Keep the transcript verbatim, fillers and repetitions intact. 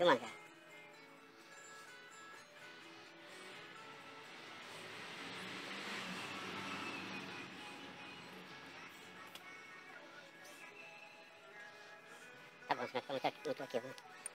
filmando, cara. Tá bom, senão eu não tô aqui, não tô aqui, né?